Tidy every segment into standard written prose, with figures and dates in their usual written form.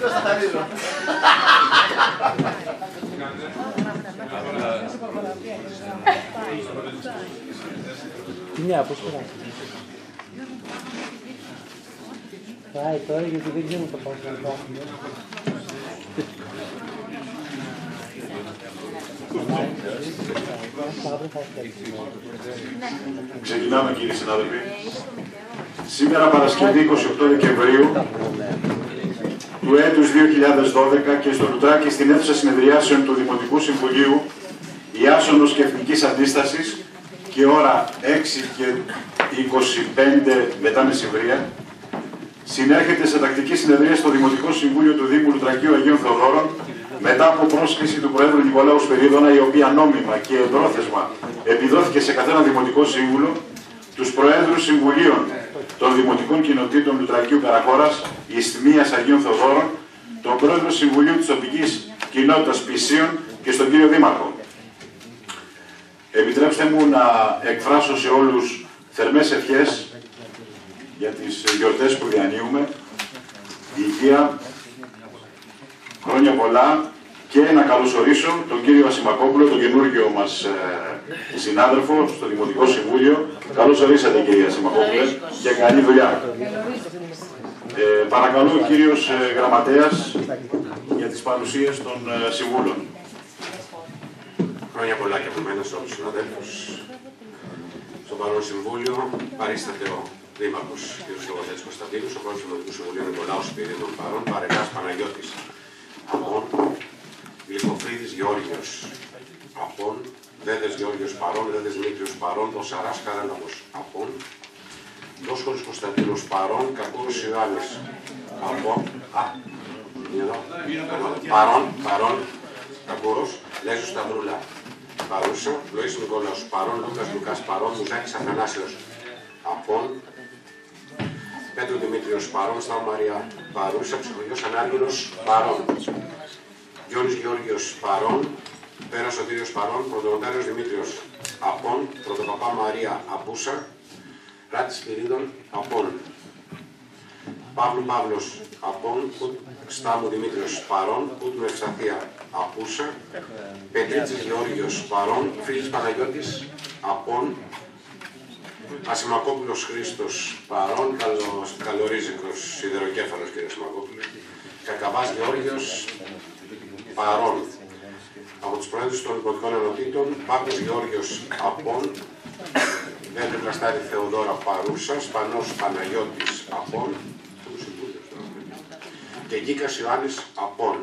Μια, πώς περάσει. Πάει τώρα γιατί δεν ξέρουμε το πώς να φτάσουμε. Ξεκινάμε, κύριοι συνάδελφοι. Σήμερα Παρασκευή 28 Δεκεμβρίου του έτους 2012 και στο Λουτράκι στην αίθουσα συνεδριάσεων του Δημοτικού Συμβουλίου Ιάσονος και Εθνικής Αντίστασης και ώρα 6:25 μετά μεσημβρία συνέρχεται σε τακτική συνεδρία στο Δημοτικό Συμβούλιο του Δήμου Λουτρακίου Αγίων Θεοδόρων μετά από πρόσκληση του Προέδρου Νικολάου Σπυρίδωνα, η οποία νόμιμα και εμπρόθεσμα επιδόθηκε σε καθένα Δημοτικό Σύμβουλο, τους Προέδρους Συμβουλίων των Δημοτικών Κοινοτήτων Λουτρακίου Καραχώρας, Ισθμίας Αγίων Θεοδόρων, τον Πρόεδρο Συμβουλίου της Τοπικής Κοινότητας Πισίων και στον κύριο Δήμαρχο. Επιτρέψτε μου να εκφράσω σε όλους θερμές ευχές για τις γιορτές που διανύουμε, υγεία, χρόνια πολλά και να καλωσορίσω τον κύριο Ασημακόπουλο, τον καινούργιο μας συνάδελφο στο Δημοτικό Συμβούλιο. Καλώς ορίσατε, κύριε Ασημακόπουλε, και καλή δουλειά. Παρακαλώ ο κύριος Γραμματέας για τις παρουσίες των συμβούλων. Χρόνια πολλά και από μένα σε όλους τους συναδέλφους. Στο παρόν Συμβούλιο παρίσταται ο Δήμαρχος κ. Λογοθέτης Κωνσταντίνος, ο Πρόεδρος του Δημοτικού Συμβουλίου Νικολάου Σπυρίδων παρών, Παρεγάς Παναγιώτης απόν, Γλυκοφρίδης Γεώργιος απόν, Δέδες Γεώργιος παρών, Δέδες Δημήτριος παρών, Δοσαράς Καράλαβος απόν, Δόσχολος Κωνσταντίνος παρών, Κακούρος Ιωάννης απόν, παρών, Κακούρος, Λέζος Σταυρούλα παρούσα, Λοΐς Νικόλαος παρών, Λούκας παρών, Μουζάκης Αθανάσιος απόν, Πέτρου Δημήτριος παρών, Σταύρο Μαρία παρούσα, Ψυχολογικός Ανάργυρος παρών, Γιώργης Γεώργιος παρών, Πέρας Σωτήριος παρών, Πρωτονοτάριος Δημήτριος απόν, Πρωτοπαπά Μαρία απούσα, Ράτης Σπυρίδων απόν, Παύλου Παύλος απόν, Στάμου Δημήτριος παρών, Κούτου Ευσταθία απούσα, Πετρίτσης Γεώργιος παρών, Φίλης Παναγιώτης απόν, Ασημακόπουλος Χρήστος παρών, Καλορίζικος Σιδεροκέφαλος κ. Ασημακόπουλος, Κακαβάς Γεώργιος παρών. Από τους Προέδρους των Δημοτικών Ενωτήτων, Πάκος Γεώργιος απόν, Βέλη Βλαστάρη Θεοδόρα παρούσα, Σπανός Παναγιώτης απόν και Γκίκας Ιωάννης απόν.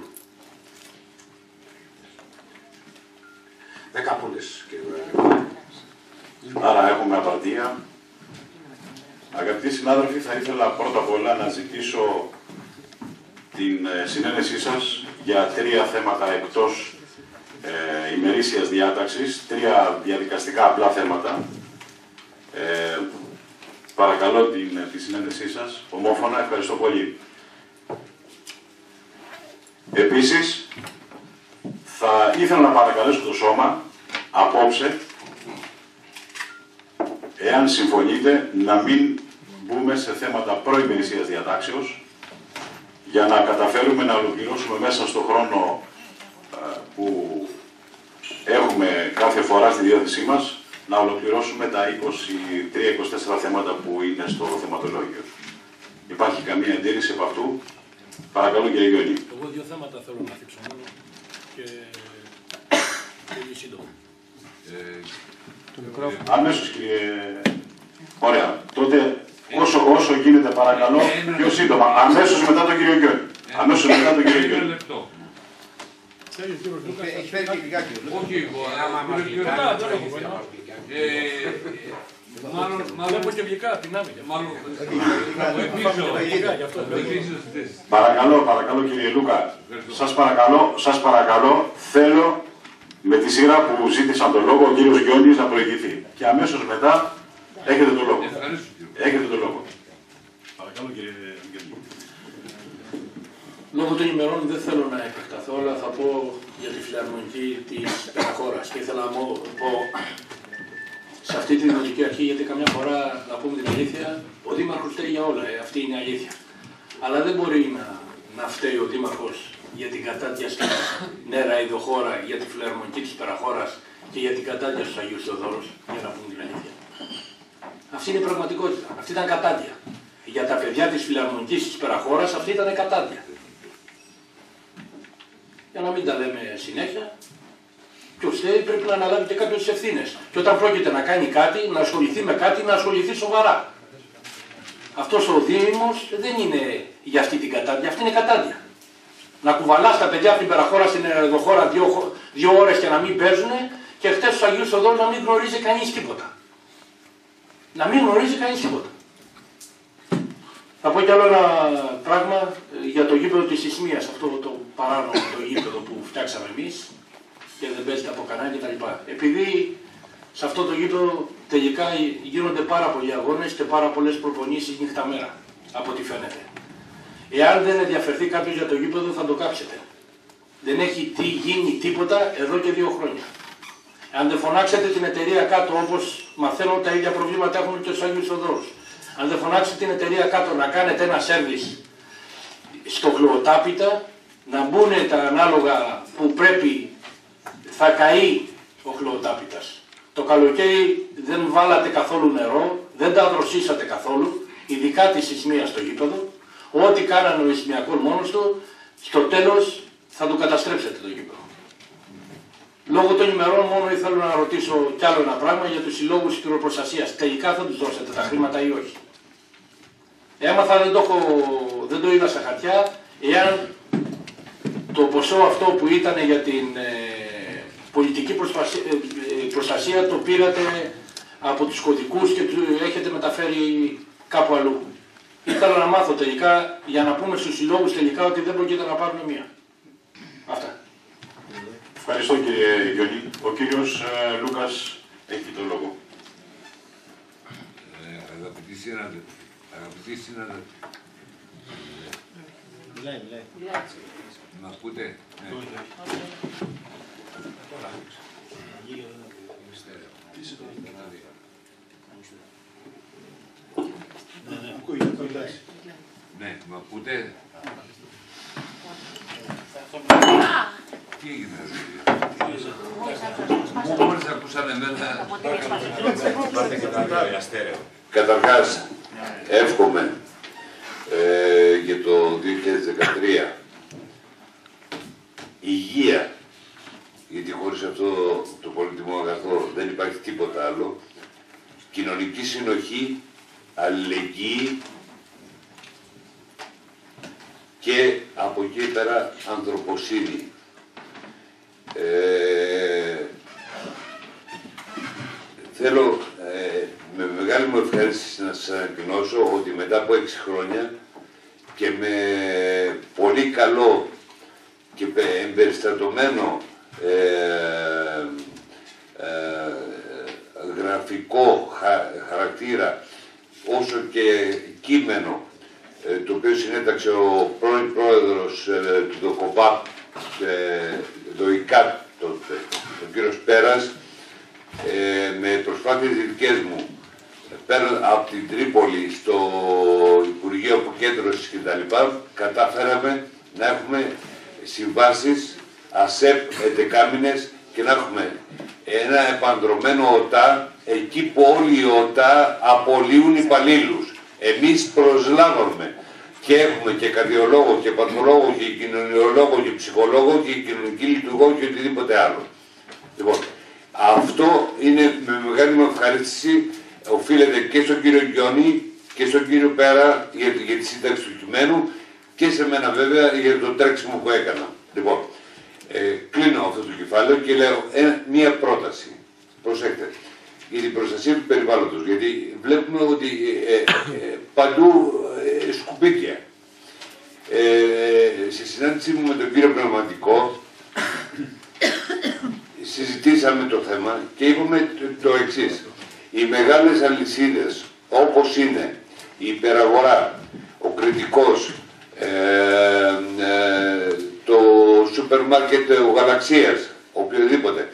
10 πούντες, κύριε. Άρα έχουμε απαρτία. Αγαπητοί συνάδελφοι, θα ήθελα πρώτα απ' όλα να ζητήσω την συνένεσή σας για 3 θέματα εκτός ημερήσιας διάταξης, 3 διαδικαστικά απλά θέματα. Παρακαλώ τη συνένεσή σας, ομόφωνα, ευχαριστώ πολύ. Επίσης, θα ήθελα να παρακαλέσω το Σώμα απόψε, εάν συμφωνείτε, να μην μπούμε σε θέματα προημερησίας διατάξεως, για να καταφέρουμε να ολοκληρώσουμε μέσα στο χρόνο που έχουμε κάθε φορά στη διάθεσή μας, να ολοκληρώσουμε τα 23-24 θέματα που είναι στο θεματολόγιο. Υπάρχει καμία αντίρρηση από αυτού? Παρακαλώ, κύριε Γιώργη. Εγώ 2 θέματα θέλω να θίξω μόνο και πολύ σύντομα. Αμέσως, κύριε. Ωραία. Τότε όσο γίνεται, παρακαλώ, πιο σύντομα. Αμέσως μετά τον κύριο Γιώργη. Αμέσως μετά τον κύριο Γιώργη. Έχει φέρει και λιγάκι. Όχι, άμα μας Μάλλον και γλυκά, την άμυνα. Παρακαλώ κύριε Λούκα. Σας παρακαλώ, θέλω με τη σειρά που ζήτησαν τον λόγο ο κύριος Γιώργης να προηγηθεί. Και αμέσως μετά έχετε τον λόγο. Έχετε τον λόγο. Παρακαλώ κύριε Γιώργη. Λόγω των ημερών δεν θέλω να επεκταθώ, αλλά θα πω για τη φιλαρμονική της Καραχώρας. Και ήθελα να πω σε αυτή τη δημοτική αρχή, γιατί καμιά φορά, να πούμε την αλήθεια, ο Δήμαρχος φταίει για όλα, αυτή είναι η αλήθεια. Αλλά δεν μπορεί να φταίει ο Δήμαρχος για την κατάντια στην Νέρα Ιδωχώρα, για τη φιλαρμονική της Περαχώρας και για την κατάντια στους Αγίους Θεοδόρους, για να πούμε την αλήθεια. Αυτή είναι η πραγματικότητα. Αυτή ήταν κατάντια. Για τα παιδιά της φιλαρμονικής της Περαχώρας αυτή ήταν κατάντια. Για να μην τα λέμε συνέχεια, ποιος θέλει πρέπει να αναλάβει και κάποιες ευθύνες. Και όταν πρόκειται να κάνει κάτι, να ασχοληθεί με κάτι, να ασχοληθεί σοβαρά. Αυτός ο Δήμος δεν είναι για αυτή την κατάντια, αυτή είναι κατάντια. Να κουβαλάς τα παιδιά από την Περαχώρα στην Ερεδοχώρα 2 ώρες και να μην παίζουν και χτες στους Αγίους Θεοδόρους να μην γνωρίζει κανείς τίποτα. Να μην γνωρίζει κανείς τίποτα. Θα πω κι άλλο ένα πράγμα για το γήπεδο της Ισμίας, αυτό το παράνομο το γήπεδο που φτιάξαμε εμείς και δεν παίζεται από κανένα κτλ. Επειδή σε αυτό το γήπεδο τελικά γίνονται πάρα πολλοί αγώνες και πάρα πολλές προπονήσεις νύχτα μέρα, από ό,τι φαίνεται. Εάν δεν ενδιαφερθεί κάποιος για το γήπεδο θα το κάψετε. Δεν έχει γίνει τίποτα εδώ και 2 χρόνια. Αν δεν φωνάξετε την εταιρεία κάτω, όπως μαθαίνω τα ίδια προβλήματα έχουν και στους Αγίους Θεοδόρους. Αν δεν φωνάξετε την εταιρεία κάτω να κάνετε ένα σέρβις στο χλωοτάπητα, να μπουν τα ανάλογα που πρέπει, θα καεί ο χλωοτάπητας. Το καλοκαίρι δεν βάλατε καθόλου νερό, δεν τα δροσίσατε καθόλου, ειδικά της Ισμίας στο γήπεδο. Ό,τι κάνανε ο Ισμιακός μόνος του, στο τέλος θα το καταστρέψετε το γήπεδο. Λόγω των ημερών μόνο ήθελα να ρωτήσω κι άλλο ένα πράγμα για τους συλλόγους χειροπροστασίας. Τελικά θα τους δώσετε τα χρήματα ή όχι? Έμαθα, δεν το είδα στα χαρτιά, εάν το ποσό αυτό που ήταν για την πολιτική προστασία το πήρατε από τους κωδικούς και έχετε μεταφέρει κάπου αλλού. Ήθελα να μάθω τελικά, για να πούμε στους συλλόγους τελικά ότι δεν πρόκειται να πάρουν μία. Αυτά. Ευχαριστώ κύριε Γιώργη. Ο κύριος Λούκας έχει τον λόγο. Αγαπητοί συνάδελφοι, Μιλάει. να ακούτε? Ναι. Ναι, μ' ακούτε? Τι έγινε? Μόλις ακούσανε εμένα. Καταρχάς, εύχομαι για το 2013 υγεία, γιατί χωρίς αυτό το πολύτιμο αγαθό δεν υπάρχει τίποτα άλλο, κοινωνική συνοχή, αλληλεγγύη και από εκεί πέρα ανθρωποσύνη. Θέλω με μεγάλη μου ευχαρίστηση να σας ανακοινώσω ότι μετά από 6 χρόνια και με πολύ καλό και εμπεριστατωμένο γραφικό χαρακτήρα όσο και κείμενο το οποίο συνέταξε ο πρώην πρόεδρος του ΔΟΚΟΠΑΠ, το ΙΚΑΤ, τον κύριο Πέρας, με προσπάθειες δικές μου πέρα από την Τρίπολη στο Υπουργείο Αποκέντρωσης κτλ. Κατάφεραμε να έχουμε συμβάσεις ΑΣΕΠ 11 και να έχουμε ένα επανδρωμένο ΟΤΑ εκεί που όλοι οι ΟΤΑ απολύουν υπαλλήλους. Εμείς προσλάβαμε και έχουμε και καρδιολόγο και παθολόγο και κοινωνιολόγο και ψυχολόγο και κοινωνική λειτουργό και οτιδήποτε άλλο. Λοιπόν, αυτό είναι με μεγάλη μου ευχαρίστηση, οφείλεται και στον κύριο Γιώνη και στον κύριο Πέρα για τη σύνταξη του κειμένου και σε μένα βέβαια για το τρέξιμο που έκανα. Λοιπόν, κλείνω αυτό το κεφάλαιο και λέω μία πρόταση. Προσέξτε, για την προστασία του περιβάλλοντος, γιατί βλέπουμε ότι παντού σκουπίδια. Σε συνάντησή μου με τον κύριο Πνευματικό συζητήσαμε το θέμα και είπαμε το εξής. Οι μεγάλες αλυσίδες όπως είναι η Υπεραγορά, ο Κρητικός, το σούπερ μάρκετ ο Γαλαξίας, οποιοδήποτε,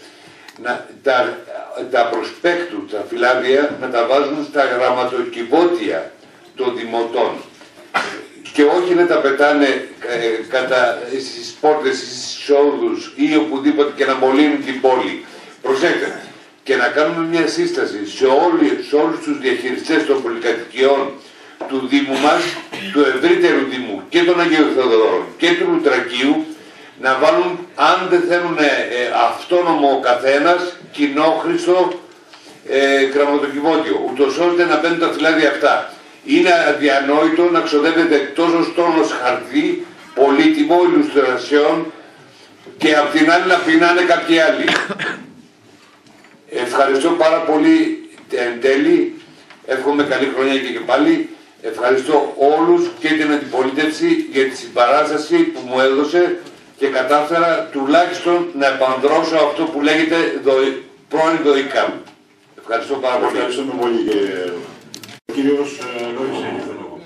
τα προσπέκτου, τα φυλάδια να τα βάζουν στα γραμματοκιβώτια των δημοτών και όχι να τα πετάνε στις πόρτες, στις εισόδους ή οπουδήποτε και να μολύνουν την πόλη. Προσέξτε, και να κάνουμε μια σύσταση σε όλους τους διαχειριστές των πολυκατοικιών του Δήμου μας, του ευρύτερου Δήμου και των Αγίων Θεοδωρών και του Λουτρακίου, να βάλουν, αν δεν θέλουν αυτόνομο ο καθένας, κοινόχρηστο γραμματοκιβώτιο, ούτως ώστε να μπαίνουν τα φυλάδια αυτά. Είναι αδιανόητο να ξοδεύεται τόσο τόνος χαρτί, πολύτιμο, ηλουστρασιών και απ' την άλλη να πεινάνε κάποιοι άλλοι. Ευχαριστώ πάρα πολύ εν τέλει, εύχομαι καλή χρονιά και πάλι. Ευχαριστώ όλους και την αντιπολίτευση για τη συμπαράσταση που μου έδωσε και κατάφερα τουλάχιστον να επανδρώσω αυτό που λέγεται πρώην ΔΟΙΚΑΜ. Ευχαριστώ πάρα πολύ. Ευχαριστούμε πολύ κύριε. Ο κύριος Λόρης έχει το λόγο.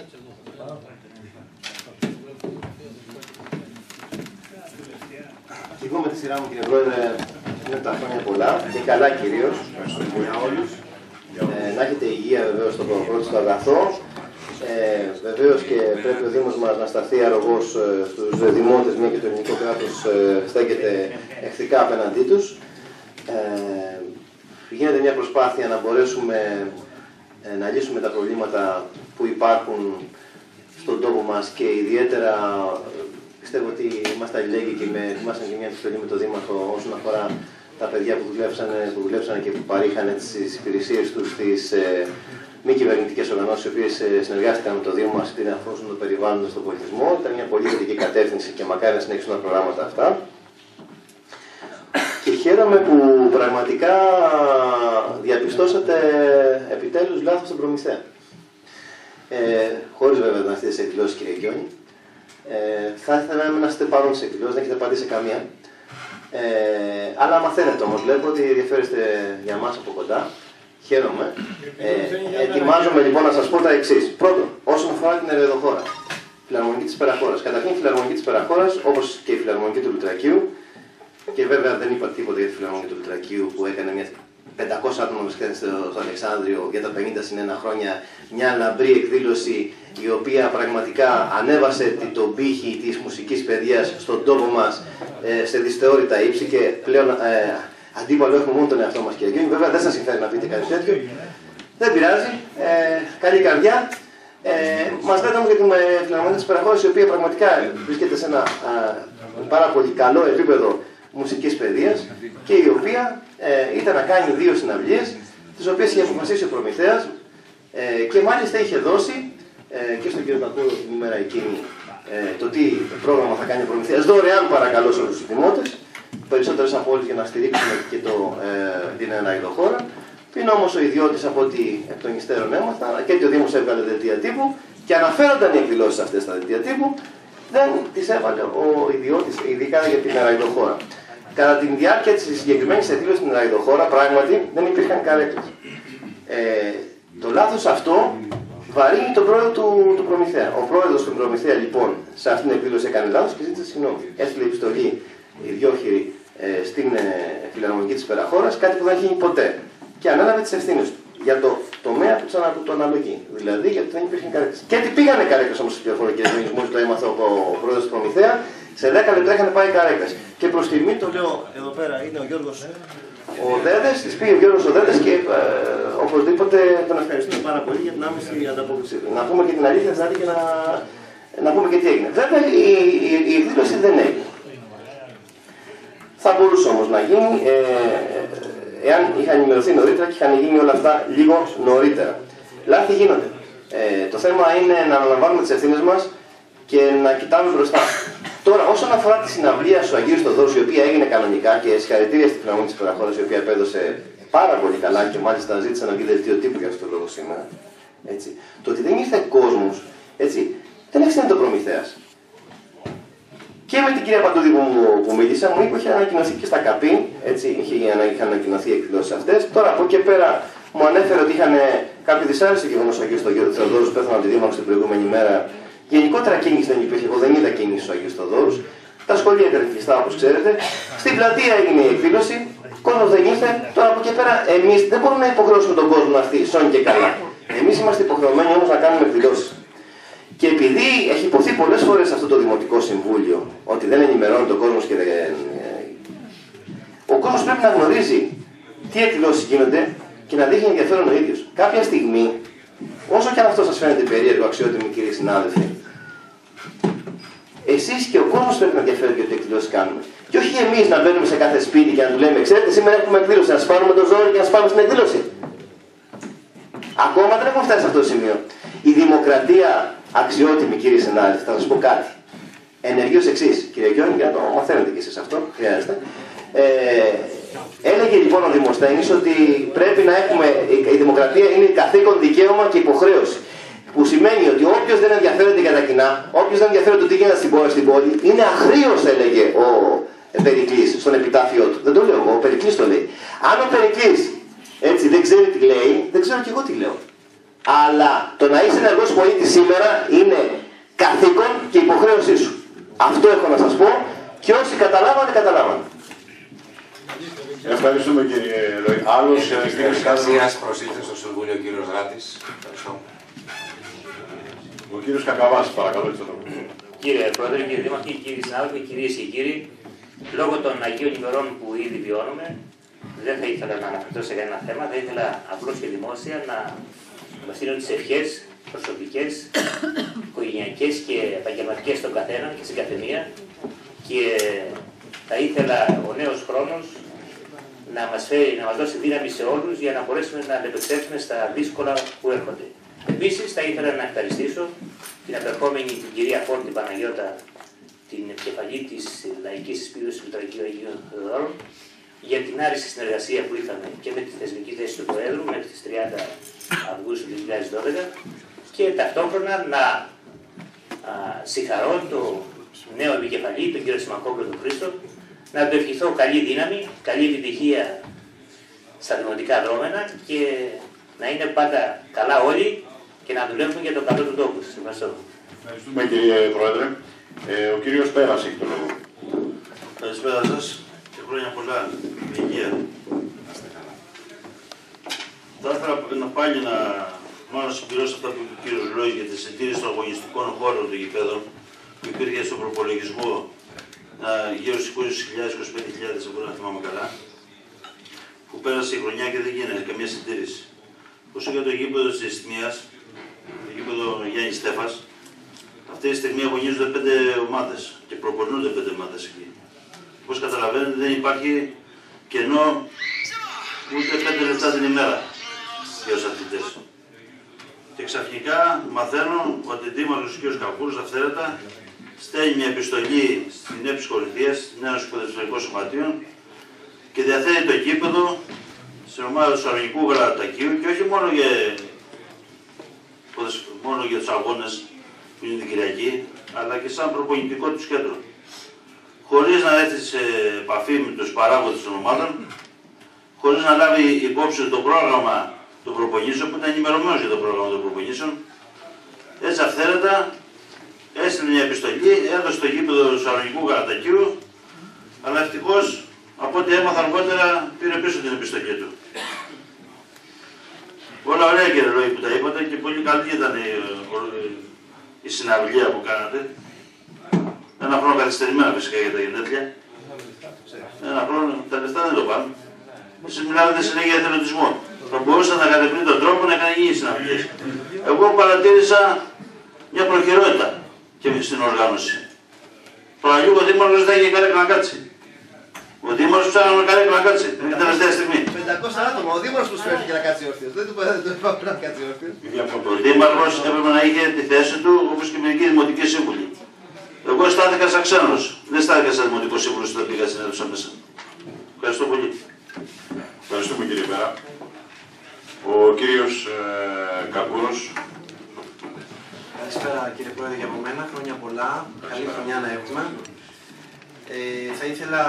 Και εγώ με τη σειρά μου, κύριε Πρόεδρε, είναι τα χρόνια πολλά και καλά κυρίως για όλους. Να έχετε υγεία βεβαίως στο πρώτο στο αγαθό. Βεβαίως και πρέπει ο Δήμος μας να σταθεί αρρωγός στους δημότες, μια και το ελληνικό κράτος στέκεται εχθρικά απέναντί τους. Γίνεται μια προσπάθεια να μπορέσουμε να λύσουμε τα προβλήματα που υπάρχουν στον τόπο μας και ιδιαίτερα πιστεύω ότι είμαστε αλληλέγγυοι και θυμάσαι και μια επιστολή με τον Δήμαρχο όσον αφορά τα παιδιά που δουλέψαν και που παρήχαν τις υπηρεσίες τους στις μη κυβερνητικές οργανώσεις οι οποίες συνεργάστηκαν με το Δήμο μας για να αφορούσαν το περιβάλλον στον πολιτισμό. Ήταν μια πολύ θετική κατεύθυνση και μακάρι να συνεχίσουν τα προγράμματα αυτά. Και χαίρομαι που πραγματικά διαπιστώσατε επιτέλους λάθος στον προμηθέα. Χωρίς βέβαια να είστε σε εκδηλώσεις, κύριε Γιώνη. Θα ήθελα να είστε παρόν σε εκδηλώσεις, δεν έχετε απαντήσει σε καμία. Αλλά μαθαίνετε όμως, βλέπω ότι ενδιαφέρεστε για μας από κοντά. Χαίρομαι. Ετοιμάζομαι λοιπόν να σας πω τα εξής. Πρώτον, όσον αφορά την Ερεδοχώρα, Φιλαρμονική της Περαχώρας. Καταρχήν, η Φιλαρμονική της Περαχώρας, όπως και η Φιλαρμονική του Λουτρακίου, και βέβαια δεν είπα τίποτα για τη Φιλαρμονική του Λουτρακίου που έκανε μια 500 άτομα στο Αλεξάνδριο για τα 50 συν 1 χρόνια, μια λαμπρή εκδήλωση η οποία πραγματικά ανέβασε τον πύχη της μουσικής παιδείας στον τόπο μας σε δυσθεώρητα ύψη και πλέον αντίπαλο έχουμε μόνο τον εαυτό μας, κύριε Γιώργη. Βέβαια δεν σας συμφέρει να πείτε κάτι τέτοιο. Δεν πειράζει. Καλή καρδιά. Μας λέτε όμως για την Φιλαρμονική της Περαχώρας, η οποία πραγματικά βρίσκεται σε ένα πάρα πολύ καλό επίπεδο μουσικής παιδείας και η οποία ήταν να κάνει 2 συναυλίες, τις οποίες είχε αποφασίσει ο προμηθέας και μάλιστα είχε δώσει και στον κύριο Νακούρο την ημέρα εκείνη το τι πρόγραμμα θα κάνει ο προμηθέας δωρεάν παρακαλώ σε όλους τους δημότες, περισσότερες από όλους για να στηρίξουμε και την Ερεδοχώρα. Είναι όμως ο ιδιώτης από ό,τι εκ των υστέρων έμαθα και ότι ο Δήμος έβγαλε δελτία τύπου και αναφέρονταν οι εκδηλώσεις αυτές στα δελτία τύπου, δεν τις έβαλε ο ιδιώτης, ειδικά για την Ερεδοχώρα. Κατά τη διάρκεια της συγκεκριμένης εκδήλωσης στην Ερεδοχώρα, πράγματι δεν υπήρχαν καρέκλες. Το λάθος αυτό βαρύνει τον πρόεδρο του προμηθέα. Ο πρόεδρος του προμηθέα λοιπόν σε αυτήν την εκδήλωση έκανε λάθος και ζήτησε συγγνώμη. Έστειλε επιστολή ιδιόχειρη στην Φιλαρμονική της Περαχώρας, κάτι που δεν έχει γίνει ποτέ. Και ανέλαβε τις ευθύνες του για το τομέα που του αναλογεί. Δηλαδή γιατί δεν υπήρχαν καρέκλες. Και τι πήγανε καρέκλες όμως στην πληροφορία, κύριε Γιώργη, μόλις το έμαθα ο πρόεδρος του προμηθέα, σε 10 λεπτά είχαν πάει καρέκλες. Και προς τιμή, το λέω εδώ πέρα, είναι ο Γιώργος ο Δέδες, της πήγε ο Γιώργος ο Δέδες και οπωσδήποτε τον ευχαριστούμε πάρα πολύ για την άμεση ανταπόκριση. Να πούμε και την αλήθεια, δηλαδή και να πούμε και τι έγινε. Βέβαια η εκδήλωση δεν έγινε. Θα μπορούσε όμως να γίνει εάν είχαν ενημερωθεί νωρίτερα και είχαν γίνει όλα αυτά λίγο νωρίτερα. Λάθη γίνονται. Το θέμα είναι να αναλαμβάνουμε τις ευθύνες μας και να κοιτάμε μπροστά. Τώρα, όσον αφορά τη συναυλία στου Αγίου Θεοδόρου, η οποία έγινε κανονικά και συγχαρητήρια στη Φιλαρμονική της Περαχώρας, η οποία επέδωσε πάρα πολύ καλά και μάλιστα ζήτησα να βγει δελτίο τύπου για αυτό το λόγο σήμερα. Έτσι. Το ότι δεν ήρθε κόσμος, δεν ευθύνεται ο προμηθέας. Και με την κυρία Παντούδη που μίλησα, μου είπε ότι είχε ανακοινωθεί και στα ΚΑΠΗ, είχαν ανακοινωθεί οι εκδηλώσεις αυτές. Τώρα από εκεί και πέρα μου ανέφερε ότι είχαν κάποιο δυσάρεστο γεγονός ο Αγίος Θεοδόρους, πέθανε από τη Δήμαρχο την προηγούμενη μέρα. Γενικότερα κίνηση δεν υπήρχε, εγώ δεν είδα κίνηση στους Αγίους Θεοδόρους. Τα σχολεία ήταν κλειστά όπως ξέρετε. Στην πλατεία έγινε η εκδήλωση, κόσμος δεν ήρθε. Τώρα από εκεί πέρα εμείς δεν μπορούμε να υποχρεώσουμε τον κόσμο να έρθει σώνει και καλά. Εμείς είμαστε υποχρεωμένοι όμως να κάνουμε εκδηλώσεις. Και επειδή έχει υποθεί πολλές φορές αυτό το Δημοτικό Συμβούλιο ότι δεν ενημερώνει τον κόσμο και δεν... Ο κόσμος πρέπει να γνωρίζει τι εκδηλώσεις γίνονται και να δείχνει ενδιαφέρον ο ίδιος. Κάποια στιγμή, όσο και αν αυτό σας φαίνεται περίεργο, αξιότιμοι κύριοι συνάδελφοι, εσείς και ο κόσμος πρέπει να ενδιαφέρονται για τι εκδηλώσεις κάνουμε. Και όχι εμείς να μπαίνουμε σε κάθε σπίτι και να του λέμε: ξέρετε, σήμερα έχουμε εκδήλωση, να σπάρουμε το ζόρι και να σπάμε στην εκδήλωση. Ακόμα δεν έχουμε φτάσει σε αυτό το σημείο. Η δημοκρατία, αξιότιμοι κύριοι συνάδελφοι, θα σας πω κάτι. Ενεργεί ως εξής, κύριε Γιώργη, για να το μαθαίνετε κι εσείς αυτό, χρειάζεται. Έλεγε λοιπόν ο Δημοσθένης ότι πρέπει να έχουμε, η δημοκρατία είναι καθήκον, δικαίωμα και υποχρέωση. Που σημαίνει ότι όποιος δεν ενδιαφέρεται για τα κοινά, όποιος δεν ενδιαφέρεται το τι γίνεται στην πόλη, είναι αχρήος, έλεγε ο Περικλής στον επιτάφιό του. Δεν το λέω εγώ, ο Περικλής το λέει. Αν ο Περικλής έτσι δεν ξέρει τι λέει, δεν ξέρω κι εγώ τι λέω. Αλλά το να είσαι ενεργός πολίτης σήμερα είναι καθήκον και υποχρέωσή σου. Αυτό έχω να σας πω και όσοι καταλάβανε, καταλάβανε. Ευχαριστούμε κύριε Λοή. Άλλος Εργασίας προσήλθε στο Συμβούλιο ο κύριος Ράτης. Ευχαριστώ. Ο κύριος Κακαβάς, παρακαλώ. Κύριε Πρόεδρε, κύριε Δήμαρχε, κύριοι συνάδελφοι, κυρίες και κύριοι, λόγω των Αγίων ημερών που ήδη βιώνουμε, δεν θα ήθελα να αναφερθώ σε κανένα θέμα, θα ήθελα απλώς και δημόσια να μας στείλω τις ευχές προσωπικές, οικογενειακές και επαγγελματικές στον καθένα και στην καθεμία και θα ήθελα ο νέος χρόνος να μας δώσει δύναμη σε όλους για να μπορέσουμε να αντεπεξέλθουμε στα δύσκολα που έρχονται. Επίσης, θα ήθελα να ευχαριστήσω την απερχόμενη την κυρία Φόρτη Παναγιώτα, την επικεφαλή της Λαϊκής Εισπίδωσης του Λουτρακίου Αγίων Θεοδόρων, για την άριστη συνεργασία που είχαμε και με τη θεσμική θέση του Προέδρου μέχρι τις 30 Αυγούστου 2012 και ταυτόχρονα να συγχαρώ το νέο επικεφαλή, τον κύριο Σιμακόπουλο τον Χρήστο, να του ευχηθώ καλή δύναμη, καλή επιτυχία στα δημοτικά δρόμενα και να είναι πάντα καλά όλοι και να δουλεύουν για το καλό του τόπου. Σας ευχαριστώ. Ευχαριστούμε κύριε Πρόεδρε. Ο κύριος Πέρας έχει το λόγο. Καλησπέρα σας και χρόνια πολλά. Υγεία. Θα ήθελα πάλι να συμπληρώσω αυτά που είπε ο κύριος Λόης για τη συντήρηση των αγωνιστικών χώρων των γηπέδων που υπήρχε στον προπολογισμό γύρω στις 20.000-25.000 ευρώ, να θυμάμαι καλά, που πέρασε η χρονιά και δεν γίνεται καμία συντήρηση. Όσο για το γήπεδο της Ισθμίας, το γήπεδο Γιάννη Στέφας, αυτή τη στιγμή αγωνίζονται 5 ομάδες και προπονούνται 5 ομάδες εκεί. Όπως καταλαβαίνετε, δεν υπάρχει κενό ούτε 5 λεπτά την ημέρα για τους αθλητές. Και ξαφνικά μαθαίνω ότι ο Δήμαρχος κ. Κακούρος αυθαίρετα στέλνει μια επιστολή στην Ένωση Κορυφαίας, στην Ένωση Ποδοσφαιρικών Σωματείων και διαθέτει το γήπεδο στην ομάδα του Σαλονικού Γαλατακίου και όχι μόνο για τους αγώνες που είναι την Κυριακή, αλλά και σαν προπονητικό τους κέντρο. Χωρίς να έρθει σε επαφή με τους παράγοντες των ομάδων, χωρίς να λάβει υπόψη το πρόγραμμα των προπονήσεων, που ήταν ενημερωμένος για το πρόγραμμα των προπονήσεων, έτσι αυθαίρετα έστειλε μια επιστολή, έδωσε το γήπεδο του Σαλονικού Γαλατακίου, αλλά ευτυχώς, από ό,τι έμαθα αργότερα, πήρε πίσω την επιστολή του. Όλα ωραία κύριε Λόη που τα είπατε και πολύ καλή ήταν η συναυλία που κάνατε. Ένα χρόνο καθυστερημένα φυσικά για τα γενέθλια. Ένα χρόνο, τα λεφτά δεν το πάνε. Εσείς μιλάτε συνέχεια για εθελοντισμό. Θα μπορούσατε να κάνετε πριν τον τρόπο να κάνει υγιείς συναυλίες. Εγώ παρατήρησα μια προχειρότητα και στην οργάνωση. Παραλίγο ο Δήμαρχος δεν είχε κάνει να κάτσει. Ο Δήμαρχος ψάχνει να κάνει να κάτσει. Είναι η τελευταία στιγμή. 500 άτομα, ο Δήμαρχος τους φέρθηκε να κάτσει όρθιος. Δεν του είπαμε να κάτσει όρθιος. Ο Δήμαρχος έπρεπε να είχε τη θέση του όπως και μερικοί δημοτικοί σύμβουλοι. Εγώ στάθηκα σαν ξένος. Δεν στάθηκα σαν δημοτικό σύμβουλο όταν πήγα στην αίθουσα μέσα. Ευχαριστώ πολύ. Ευχαριστούμε κύριε Πέρα. Ο κύριος Κακούρος. Καλησπέρα κύριε Πρόεδρε για από μένα. Χρόνια πολλά. Καλή χρονιά να έχουμε. Θα ήθελα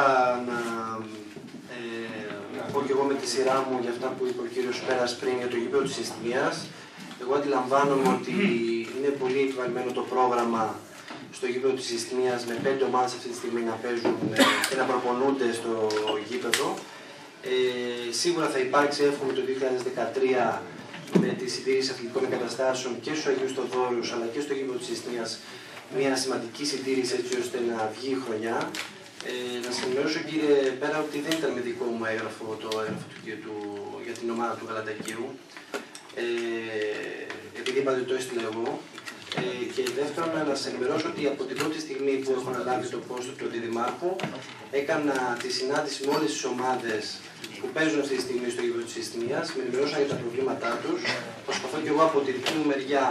να πω και εγώ με τη σειρά μου για αυτά που είπε ο κύριος Πέρας πριν για το γήπεδο της Ισθμίας. Εγώ αντιλαμβάνομαι ότι είναι πολύ επιβαρημένο το πρόγραμμα στο γήπεδο της Ισθμίας με 5 ομάδες αυτή τη στιγμή να παίζουν και να προπονούνται στο γήπεδο. Σίγουρα θα υπάρξει, εύχομαι το 2013, με τη συντήρηση αθλητικών εγκαταστάσεων και στους Αγίους Θοδόρους αλλά και στο γήπεδο της Ισθμίας μια σημαντική συντήρηση έτσι ώστε να βγει η χρονιά. Να σας ενημερώσω κύριε Πέρα ότι δεν ήταν με δικό μου έγγραφο το έγγραφο για την ομάδα του Γαλατακίου. Επειδή είπατε το έστειλα εγώ. Και δεύτερον, να σας ενημερώσω ότι από την πρώτη στιγμή που έχω αναλάβει το πόστο του Αντιδημάρχου, έκανα τη συνάντηση με όλες τις ομάδες που παίζουν αυτή τη στιγμή στο γήπεδο της Ισθμίας, με ενημερώσαν για τα προβλήματά τους. Προσπαθώ και εγώ από τη δική μου μεριά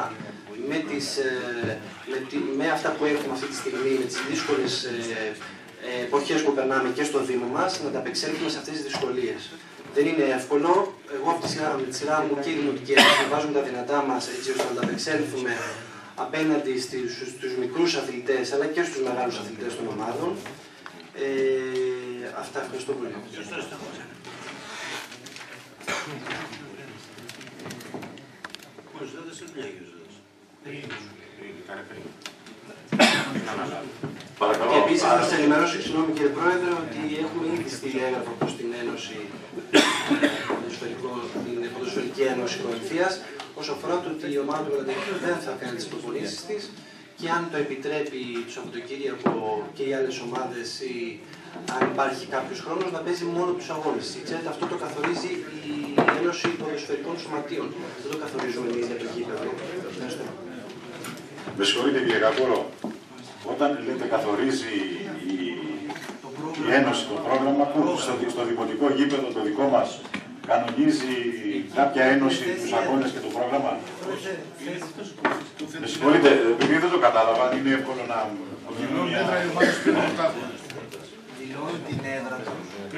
με αυτά που έχουμε αυτή τη στιγμή, με τις δύσκολες εποχές που περνάμε και στο Δήμο μας, να τα απεξέλθουμε σε αυτές τις δυσκολίες. Δεν είναι εύκολο. Εγώ με τη σειρά μου και η Δημοτική Ένωση βάζουμε τα δυνατά μας έτσι ώστε να τα απεξέλθουμε απέναντι στους μικρούς αθλητές αλλά και στους μεγάλους αθλητές των ομάδων. Αυτά, ευχαριστώ πολύ. Και επίσης θα σας ενημερώσω, συγγνώμη κύριε Πρόεδρε, ότι έχουμε ήδη στείλει έγγραφο προς την Ένωση, την Ποδοσφαιρική Ένωση Κορινθίας, όσον αφορά το ότι η ομάδα του Γαλατακίου δεν θα κάνει τις προπονήσεις της και αν το επιτρέπει το Σαββατοκύριακο και οι άλλες ομάδες ή αν υπάρχει κάποιος χρόνος να παίζει μόνο τους αγώνες. Ξέρετε, αυτό το καθορίζει η Ένωση Ποδοσφαιρικών Σωματείων. Δεν το καθορίζουμε εμείς για το γήπεδο. Ευχαριστώ. Με συγχωρείτε κύριε Κακούρο, όταν λέτε καθορίζει η Ένωση το πρόγραμμα που στο δημοτικό γήπεδο το δικό μας κανονίζει κάποια ένωση τους αγώνες και το πρόγραμμα. Με συγχωρείτε, επειδή δεν το κατάλαβα, είναι εύκολο να δηλώνουν την έδρα του.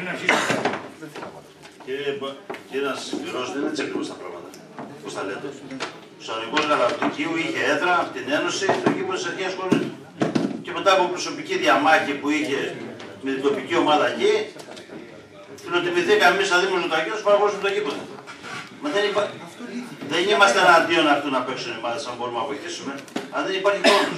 Κύριε να σας συμπληρώσω, δεν είναι έτσι ακριβώς τα πράγματα. Πώς τα λέτε. Ο Σαραγικός Γαλατακίου είχε έδρα από την Ένωση το γήπεδο της Αρχαίας Κορίνθου. Και μετά από προσωπική διαμάχη που είχε με την τοπική ομάδα εκεί, φιλοτιμηθήκαμε εμείς σαν Δήμος Λουτακίου να παραγώσουμε το γήπεδο. Μα δεν είμαστε εναντίον αυτού να παίξουν οι ομάδες, αν μπορούμε να βοηθήσουμε, αλλά δεν υπάρχει χρόνος.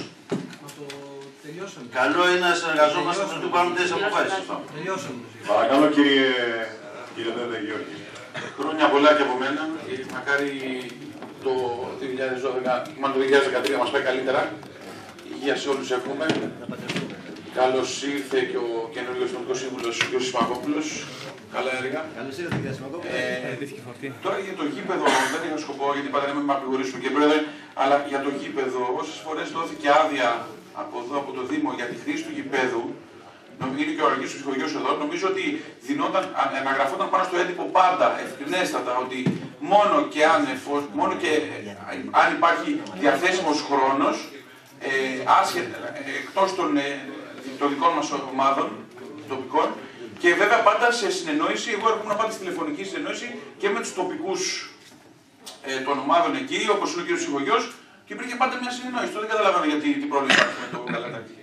Καλό είναι να συνεργαζόμαστε με αυτού που πάρουν τέτοιες αποφάσεις. Παρακαλώ κύριε Δέντε Γιώργη. Χρόνια πολλά και από μένα. Μακάρι το 2012, μάλλον το 2013 μας πάει καλύτερα. Υγεία σε όλους εύχομαι. Καλώς ήρθε και ο καινούργιος Δημοτικός Σύμβουλος κ. Σιμακόπουλος. Καλά έργα. Καλώς ήρθε κ. Σιμακόπουλο. Τώρα για το γήπεδο, δεν είχα σκοπό γιατί πάντα δεν με μακρηγορήσουμε κύριε Πρόεδρε, αλλά για το γήπεδο, όσες φορές δόθηκε άδεια από εδώ, από το Δήμο για τη χρήση του γηπέδου, είναι και ο Αργής Ψυχολογικός εδώ, νομίζω ότι αναγραφόταν πάνω στο έντυπο πάντα ευκρινέστατα ότι μόνο και αν υπάρχει διαθέσιμος χρόνος, εκτός των δικών μας ομάδων τοπικών, και βέβαια πάντα σε συνεννόηση, εγώ έρχομαι να πάω στη τηλεφωνική συνεννόηση και με τους τοπικούς των ομάδων εκεί, όπως είναι ο κ. Ψυχογιός, και υπήρχε πάντα μια συνεννόηση. Τώρα δεν καταλαβαίνω γιατί τι πρόβλημα υπάρχει με το Γαλατάκι.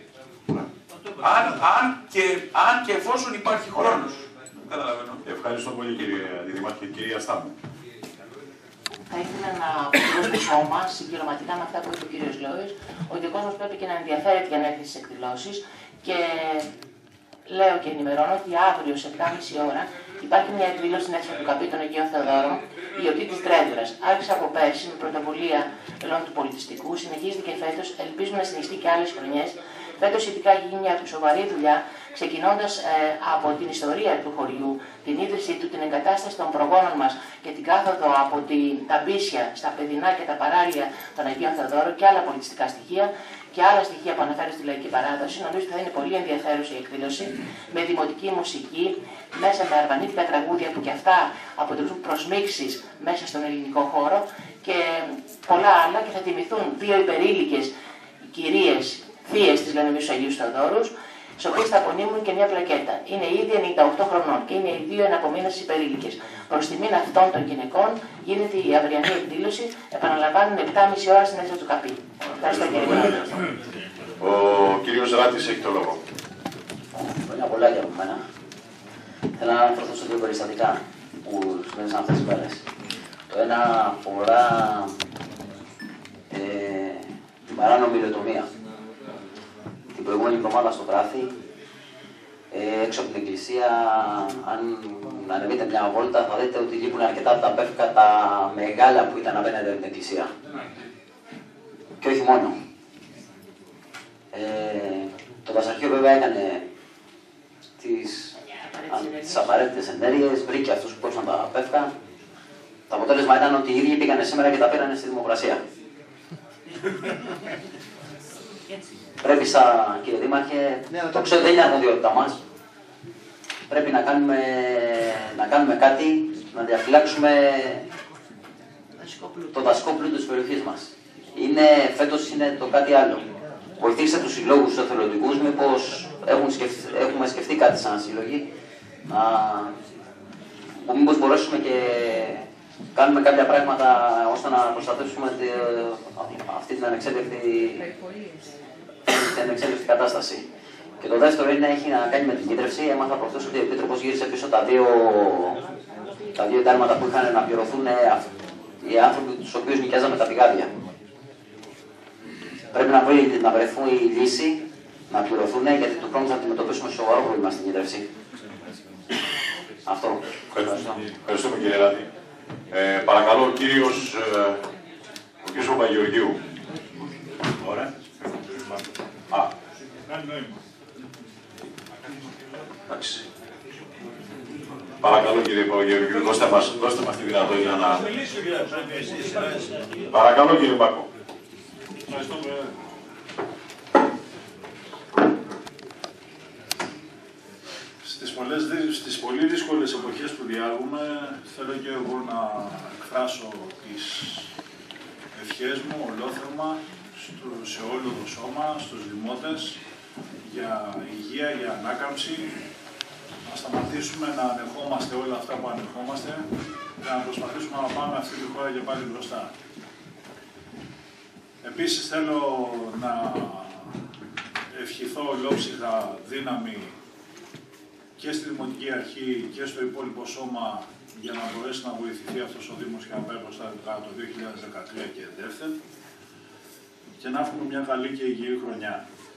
Αν και εφόσον υπάρχει χρόνος. Καταλαβαίνω. Ευχαριστώ πολύ κύριε Αντιδημάρχη. Κυρία Στάμου. Θα ήθελα να πω στο σώμα, συμπληρωματικά με αυτά που είπε ο κ. Λόης, ότι ο κόσμος πρέπει και να ενδιαφέρεται για να έρθει στις εκδηλώσεις και λέω και ενημερώνω ότι αύριο σε 7.30 ώρα υπάρχει μια εκδήλωση στην αίθουσα του Καπή των Αγίων Θεοδόρων, η οποία της Γκρέντουρας. Άρχισε από πέρσι με πρωτοβουλία μελών του πολιτιστικού, συνεχίζεται και φέτος, ελπίζουμε να συνεχιστεί και άλλες χρονιές. Φέτος ειδικά έχει γίνει μια σοβαρή δουλειά, ξεκινώντας από την ιστορία του χωριού, την ίδρυσή του, την εγκατάσταση των προγόνων μας και την κάθοδο από τα Μπίσια στα Παιδινά και τα παράλια των Αγίων Θεοδόρων και άλλα πολιτιστικά στοιχεία και άλλα στοιχεία που αναφέρουν στη λαϊκή παράδοση. Νομίζω ότι θα είναι πολύ ενδιαφέρουσα η εκδήλωση με δημοτική μουσική, μέσα με αρβανίτικα τραγούδια που και αυτά αποτελούν προσμίξεις μέσα στον ελληνικό χώρο και πολλά άλλα, και θα τιμηθούν 2 υπερήλικες κυρίες θείες της Λενομίσου Αγίου Θεοδόρου, στις οποίες θα απονείμουν και μια πλακέτα. Είναι ήδη 98 χρονών και είναι οι 2 εναπομείνες υπερήλικες. Προς τιμήν αυτών των γυναικών γίνεται η αυριανή εκδήλωση, επαναλαμβάνουν 7.30 ώρα στην αίθουσα του Καπή. Ευχαριστώ κύριε Πρόεδρε. Ο κύριος Ράτης έχει το λόγο. Χρόνια πολλά και από μένα. Θέλω να αναφερθώ σε 2 περιστατικά που συμβαίνουν αυτές τις μέρες. Το ένα αφορά την παράνομη υλοτομία. Την προηγούμενη εβδομάδα στο Κράφι έξω από την εκκλησία, αν ανεβείτε μια βόλτα, θα δείτε ότι λείπουν αρκετά από τα πεύκα τα μεγάλα που ήταν απέναντι από την εκκλησία. Και όχι μόνο. Το Βασαρχείο βέβαια έκανε τις απαραίτητες ενέργειες, βρήκε αυτούς που κόψαν τα πεύκα. Το αποτέλεσμα ήταν ότι οι ίδιοι πήγανε σήμερα και τα πήρανε στη δημοκρασία. Πρέπει κύριε Δήμαρχε, το ξέρω δεν είναι αρμοδιότητά μας, πρέπει να κάνουμε κάτι, να διαφυλάξουμε το δασικό πλούτο της περιοχής μας. Φέτος είναι το κάτι άλλο. Βοηθήστε τους συλλόγους τους εθελοντικούς, μήπως έχουμε σκεφτεί κάτι σαν σύλλογοι, μήπως μπορέσουμε και κάνουμε κάποια πράγματα ώστε να προστατεύσουμε αυτή την ανεξέλεκτη κατάσταση. Και το δεύτερο έχει να κάνει με την κίτρευση. Έμαθα προχθές ότι ο Επίτροπος γύρισε πίσω τα δύο εντάλματα που είχαν να πληρωθούν οι άνθρωποι τους οποίους νοικιάζαμε τα πηγάδια. Πρέπει να βρεθούν η λύση, να πληρωθούν, γιατί του χρόνου θα αντιμετωπίσουμε σοβαρό πρόβλημα στην κίτρευση. Αυτό. Ευχαριστούμε κύριε Ράτη. Παρακαλώ ο κύριος Παπαγεωργίου. Ωραία. Εντάξει. Παρακαλώ κύριε Παπαγεωργίου, δώστε μας τη δυνατότητα να... Παρακαλώ κύριε Μπάκο. Στις πολύ δύσκολες εποχές που διάγουμε, θέλω και εγώ να εκφράσω τις ευχές μου ολόθερμα σε όλο το σώμα, στους δημότες, για υγεία, για ανάκαμψη, να σταματήσουμε να ανεχόμαστε όλα αυτά που ανεχόμαστε και να προσπαθήσουμε να πάμε αυτή τη χώρα και πάλι μπροστά. Επίσης θέλω να ευχηθώ ολόψυχα δύναμη και στη Δημοτική Αρχή και στο υπόλοιπο σώμα για να μπορέσει να βοηθηθεί αυτός ο Δήμος και να πάει μπροστά το 2013 και εντεύθεν και να έχουμε μια καλή και υγιή χρονιά.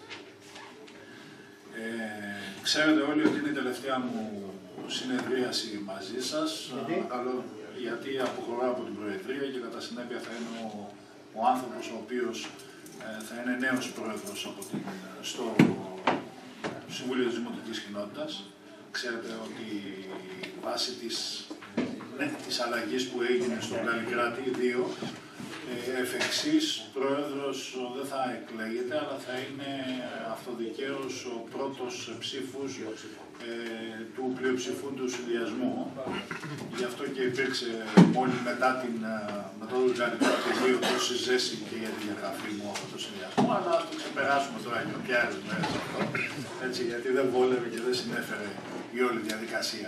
Ξέρετε όλοι ότι είναι η τελευταία μου συνεδρίαση μαζί σας, γιατί αποχωράω από την Προεδρία και κατά συνέπεια θα είναι ο άνθρωπος ο οποίος θα είναι νέος πρόεδρος στο Συμβούλιο της Δημοτικής Κοινότητας. Ξέρετε ότι βάσει της αλλαγής που έγινε στον Καλλικράτη 2, εφ' εξής πρόεδρος δεν θα εκλέγεται, αλλά θα είναι αυτοδικαίως ο πρώτος ψήφους του πλειοψηφού του συνδυασμού. Γι' αυτό και υπήρξε μόλις μετά το Καλλικράτη 2 τόση ζέση και για την εγγραφή μου αυτό το συνδυασμό, αλλά ας το ξεπεράσουμε τώρα και πια άλλες μέρες αυτό, έτσι, γιατί δεν βόλευε και δεν συνέφερε η όλη διαδικασία.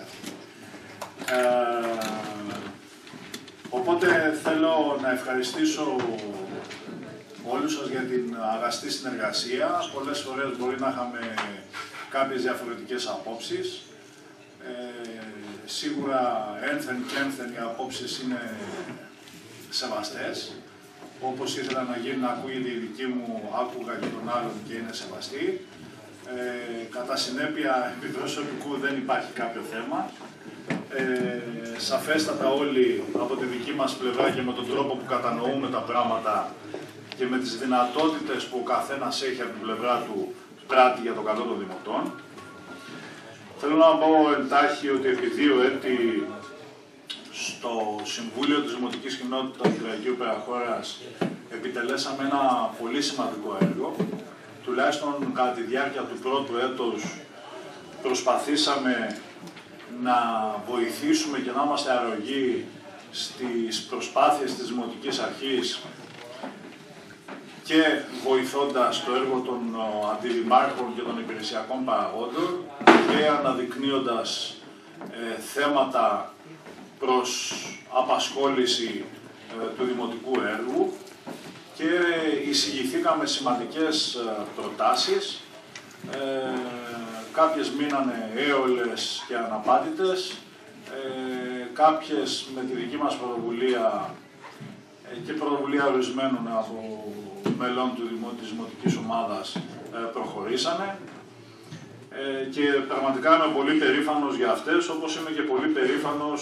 Οπότε θέλω να ευχαριστήσω όλους σας για την αγαστή συνεργασία. Πολλές φορές μπορεί να είχαμε κάποιες διαφορετικές απόψεις. Σίγουρα ένθεν και ένθεν οι απόψεις είναι σεβαστές. Όπως ήθελα να ακούγεται η δική μου, άκουγα και τον άλλον και είναι σεβαστή. Κατά συνέπεια, επί προσωπικού δεν υπάρχει κάποιο θέμα. Σαφέστατα όλοι από τη δική μας πλευρά και με τον τρόπο που κατανοούμε τα πράγματα και με τις δυνατότητες που ο καθένας έχει από την πλευρά του πράττει για το καλό των δημοτών. Θέλω να πω εντάχει ότι επί 2 έτη στο Συμβούλιο της Δημοτικής Κοινότητας του Αγίου Περαχώρας επιτελέσαμε ένα πολύ σημαντικό έργο. Τουλάχιστον κατά τη διάρκεια του πρώτου έτους προσπαθήσαμε να βοηθήσουμε και να είμαστε αρρωγοί στις προσπάθειες της Δημοτικής Αρχής και βοηθώντας το έργο των αντιδημάρχων και των υπηρεσιακών παραγόντων και αναδεικνύοντας θέματα προς απασχόληση του δημοτικού έργου και εισηγηθήκαμε σημαντικές προτάσεις. Κάποιες μείνανε έολες και αναπάτητες, κάποιες με τη δική μας πρωτοβουλία και πρωτοβουλία ορισμένων από μελών της Δημοτικής Ομάδας προχωρήσανε. και πραγματικά είμαι πολύ περήφανος για αυτές, όπως είμαι και πολύ περήφανος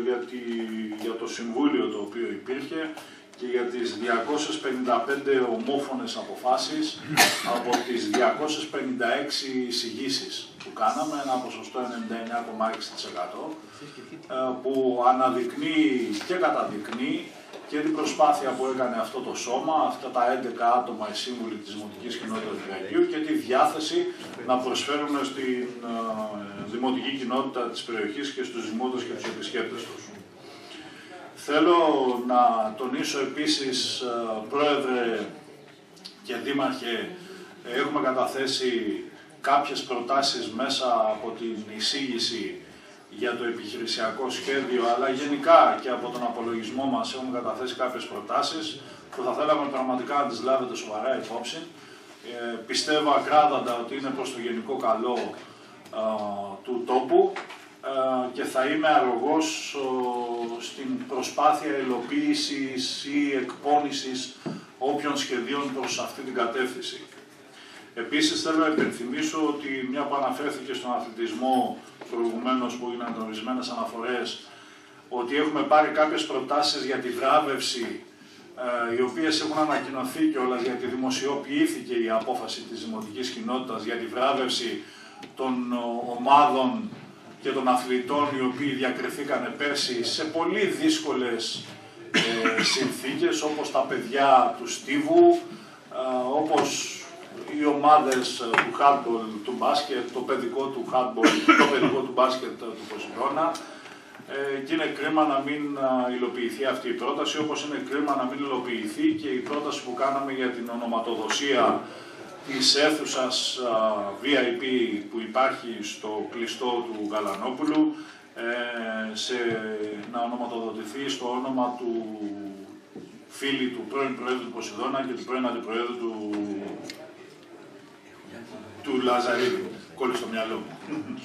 για το Συμβούλιο το οποίο υπήρχε και για τις 255 ομόφωνες αποφάσεις από τις 256 εισηγήσεις που κάναμε, ένα ποσοστό 99,6%, που αναδεικνύει και καταδεικνύει και την προσπάθεια που έκανε αυτό το σώμα, αυτά τα 11 άτομα οι σύμβουλοι της Δημοτικής Κοινότητας του Λαϊκείου και τη διάθεση να προσφέρουν στην δημοτική κοινότητα της περιοχής και στους δημότες και τους επισκέπτες τους. Θέλω να τονίσω επίσης, Πρόεδρε και Δήμαρχε, έχουμε καταθέσει κάποιες προτάσεις μέσα από την εισήγηση για το επιχειρησιακό σχέδιο, αλλά γενικά και από τον απολογισμό μας έχουμε καταθέσει κάποιες προτάσεις που θα θέλαμε πραγματικά να τις λάβετε σοβαρά υπόψη. Πιστεύω ακράδαντα ότι είναι προς το γενικό καλό του τόπου και θα είμαι αρρωγός στην προσπάθεια υλοποίησης ή εκπώνησης όποιων σχεδίων προς αυτή την κατεύθυνση. Επίσης θέλω να υπενθυμίσω ότι μια που αναφέρθηκε στον αθλητισμό προηγουμένως που είναι ορισμένες αναφορές, ότι έχουμε πάρει κάποιες προτάσεις για τη βράβευση, οι οποίες έχουν ανακοινωθεί κιόλας γιατί δημοσιοποιήθηκε η απόφαση της Δημοτικής Κοινότητας για τη βράβευση των ομάδων και των αθλητών οι οποίοι διακριθήκανε πέρσι σε πολύ δύσκολες συνθήκες, όπως τα παιδιά του Στίβου, όπως οι ομάδες του handball, του μπάσκετ, το παιδικό του handball, το παιδικό του μπάσκετ του Ποσειδώνα, και είναι κρίμα να μην υλοποιηθεί αυτή η πρόταση, όπως είναι κρίμα να μην υλοποιηθεί και η πρόταση που κάναμε για την ονοματοδοσία της αίθουσας VIP που υπάρχει στο κλειστό του Γαλανόπουλου, να ονοματοδοτηθεί στο όνομα του φίλου του πρώην Προέδρου του Ποσειδώνα και του πρώην Αντιπροέδρου του Λαζαρίδη. Κόλλησε στο μυαλό μου.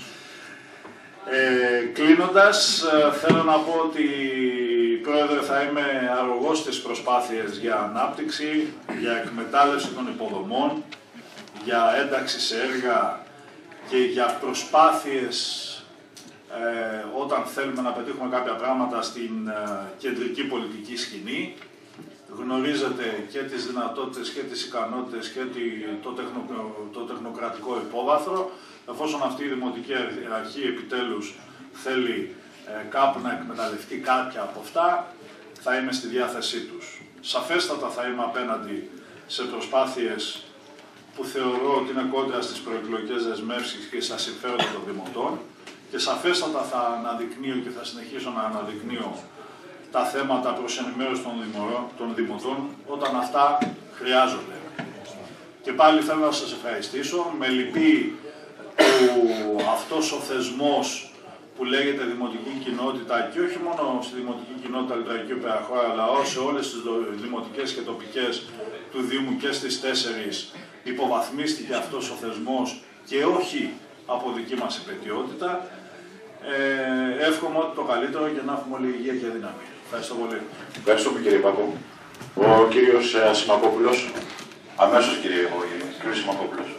Κλείνοντας, θέλω να πω ότι, Πρόεδρε, θα είμαι αρρωγός στις προσπάθειες για ανάπτυξη, για εκμετάλλευση των υποδομών, για ένταξη σε έργα και για προσπάθειες όταν θέλουμε να πετύχουμε κάποια πράγματα στην κεντρική πολιτική σκηνή. Γνωρίζετε και τις δυνατότητες και τις ικανότητες και το τεχνοκρατικό υπόβαθρο. Εφόσον αυτή η Δημοτική Αρχή επιτέλους θέλει κάπου να εκμεταλλευτεί κάποια από αυτά, θα είμαι στη διάθεσή τους. Σαφέστατα θα είμαι απέναντι σε προσπάθειες που θεωρώ ότι είναι κόντρα στις προεκλογικές δεσμεύσεις και στα συμφέροντα των δημοτών και σαφέστατα θα αναδεικνύω και θα συνεχίσω να αναδεικνύω τα θέματα προς ενημέρωση των δημοτών όταν αυτά χρειάζονται. Και πάλι θέλω να σας ευχαριστήσω. Με λυπεί που αυτός ο θεσμός που λέγεται Δημοτική Κοινότητα και όχι μόνο στη Δημοτική Κοινότητα Λιτρακίου Περαχώρα, αλλά σε όλες τις δημοτικές και τοπικές του Δήμου και στις 4 υποβαθμίστηκε αυτός ο θεσμός και όχι από δική μας επαιτειότητα. Εύχομαι ότι το καλύτερο και να έχουμε όλη υγεία και δύναμη. Ευχαριστώ πολύ. Ευχαριστούμε κύριε Παππού. Ο κύριος Σιμακόπουλος. Αμέσως κύριε Σιμακόπουλος.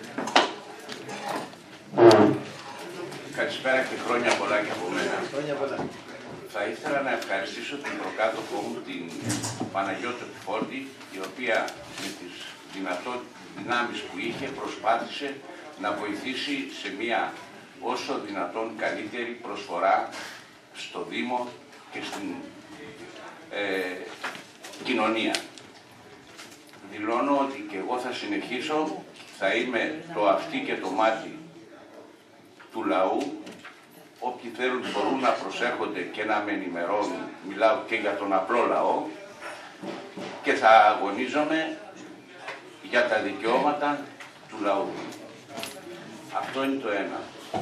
Καλησπέρα και χρόνια πολλά και από μένα. Θα ήθελα να ευχαριστήσω την προκάτοχό μου, την Παναγιώτη Επιφόρτη, η οποία με τις δυνάμεις που είχε προσπάθησε να βοηθήσει σε μια όσο δυνατόν καλύτερη προσφορά στο Δήμο και στην κοινωνία. Δηλώνω ότι και εγώ θα συνεχίσω, θα είμαι το αυτί και το μάτι του λαού. Όποιοι θέλουν μπορούν να προσέρχονται και να με ενημερώνουν. Μιλάω και για τον απλό λαό και θα αγωνίζομαι για τα δικαιώματα του λαού. Αυτό είναι το ένα.